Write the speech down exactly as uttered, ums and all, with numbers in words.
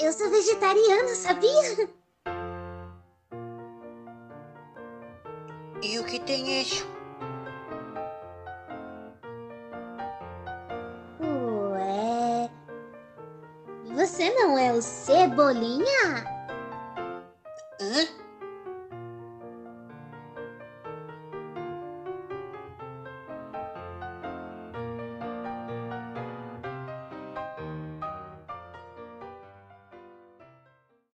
eu sou vegetariana, sabia? E o que tem isso? Ué... Você não é o Cebolinha?